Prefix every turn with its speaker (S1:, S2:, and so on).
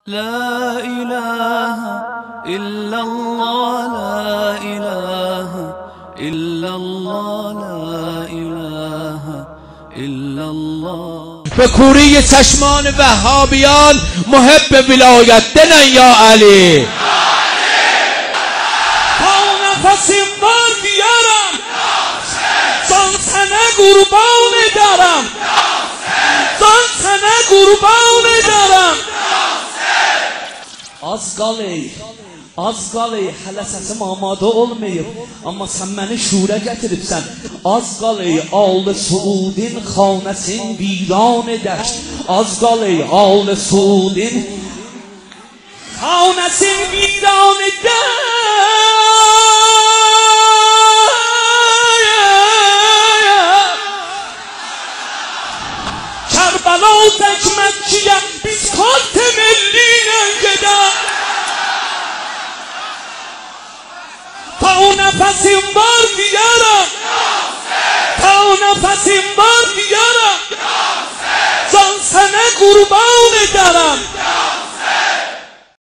S1: لا إله إلا الله لا إله إلا الله لا إله إلا الله.
S2: به کوری چشمان وهابیان محب ولایت دنن یا علی.
S3: تا نفسیم بار بیارم زان سنه قربان دارم، زان سنه قربان دارم. Az qalay, hələ səsim amada olmayıb, amma sən məni şura gətiribsən. Az qalay, al Suudin xanəsin viran edək. Az qalay, al Suudin xanəsin viran edək. Kərbəla tək Məkkiyə biz kart millinə gedək. تا نفسیم بار بیارم، تا نفسیم بار بیارم، زان سنه قربان دارم.